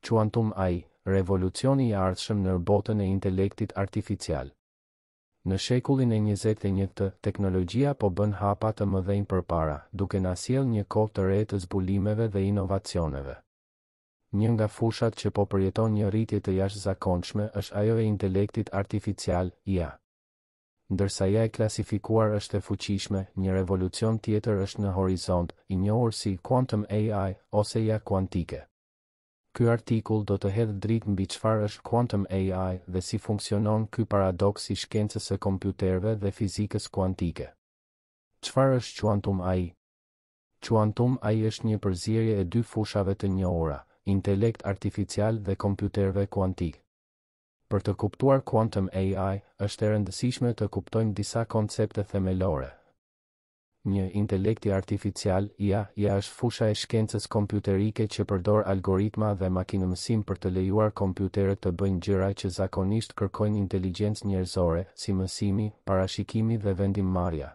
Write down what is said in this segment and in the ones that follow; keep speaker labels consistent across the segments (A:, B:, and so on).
A: Quantum AI, revolucioni I ardhshëm në botën e intelektit artificial. Në shekullin e 21 teknologjia po bën hapa të mëdhenj përpara, duke na sjellë një kohë të re të zbulimeve dhe inovacioneve. Një nga fushat që po përjeton një rritje të jashtëzakonshme është ajo e intelektit artificial, IA. Ndërsa ja e klasifikuar është e fuqishme, një revolucion tjetër është në horizont, I njohur si quantum AI ose IA kuantike. Ky artikull do të hedhë dritë mbi çfarë është quantum AI dhe si funksionon ky paradoks I shkencës së kompjuterëve dhe fizikës kuantike. Çfarë është quantum AI? Quantum AI është një përzierje e dy fushave të njohura, intelekt artificial dhe kompjuterëve kuantik. Për të kuptuar quantum AI, është e rëndësishme të kuptojmë disa koncepte themelore. Një intelekti artificial, IA është fusha e shkencës kompjuterike që përdor algoritma dhe makinëmësim për të lejuar kompjuterët të bëjnë gjëra që zakonisht kërkojnë inteligjencë njerëzore, si mësimi, parashikimi dhe vendimmarrja.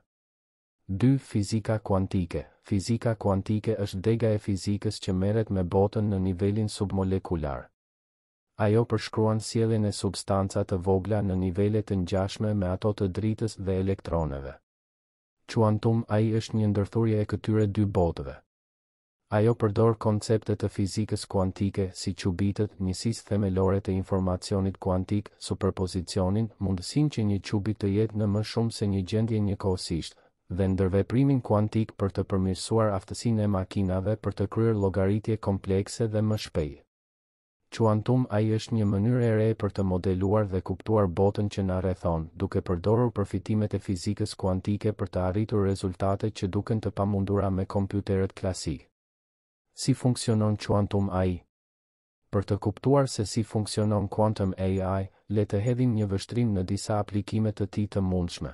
A: 2. Fizika kuantike. Fizika kuantike është dega e fizikës që merret me botën në nivelin submolekular. Ajo përshkruan sjelljen e substanca të vogla në nivele të ngjashme me ato të dritës dhe elektroneve. Quantum AI është një ndërthurje e këtyre dy botëve. Ajo përdor koncepte të fizikës kuantike si qubitet, njësisë themelore të informacionit kuantik, superpozicionin, mundësinë që një qubit të jetë në më shumë se një gjendje njëkohësisht, dhe ndërveprimin kuantik për të përmirësuar aftësinë e makinave për të kryer llogaritje komplekse dhe më shpejt. Quantum AI është një mënyrë e re për të modeluar dhe kuptuar botën që na rrethon, duke përdorur përfitimet e fizikës kuantike për të arritur rezultate që duken të pamundura me kompjuterët klasik. Si funksionon quantum AI? Për të kuptuar se si funksionon quantum AI, le të hedhim një vështrim në disa aplikime të tij të mundshme.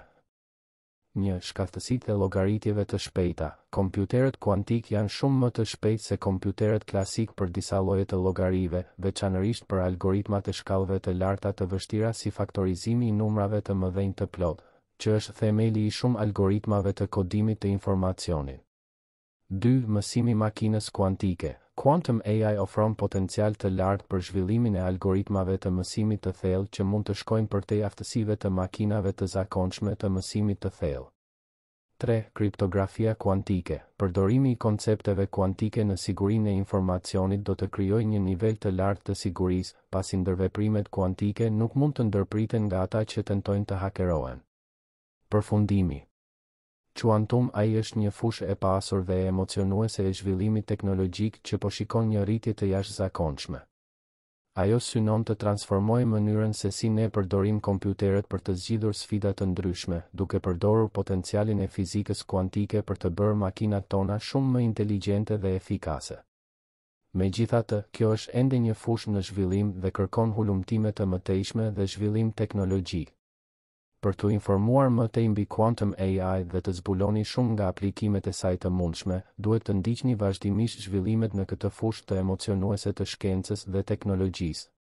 A: 1. Shkaktësitë e llogaritjeve të shpejta. Kompjuterët kuantik janë shumë më të shpejtë se kompjuterët klasik për disa lloje të llogarive, veçanërisht për algoritmat e shkallëve të larta të vështira si faktorizimi I numrave të mëdhenj të plotë, që është themeli I shumë algoritmave të kodimit të informacionit. 2. Mësimi makinës kuantike. Quantum AI ofron potencial të lartë për zhvillimin e algoritmave të mësimit të thellë që mund të shkojnë përtej aftësive të makinave të zakonshme të mësimit të thellë. 3. Kriptografia kuantike. Përdorimi I koncepteve kuantike në sigurinë e informacionit do të krijojë një nivel të lartë të sigurisë, pasi ndërveprimet kuantike nuk mund të ndërpriten nga ata që tentojnë të hakerohen. Përfundimi. Quantum AI është një fushë e pasur dhe e emocionuese e zhvillimit teknologjik që po shikon një rritje të jashtëzakonshme. Ajo synon të transformojë mënyrën se si ne përdorim kompjuterët për të zgjidhur sfida të ndryshme, duke përdorur potencialin e fizikës kuantike për të bërë makinat tona shumë më inteligjente dhe efikase. Megjithatë, kjo është ende një fushë në zhvillim dhe kërkon hulumtime të mëtejshme dhe zhvillim teknologjik. Për të informuar më tej mbi quantum AI dhe të zbuloni shumë nga aplikimet e saj të mundshme, duhet të ndiqni vazhdimisht zhvillimet në këtë fushë të emocionuese të shkencës dhe teknologjisë.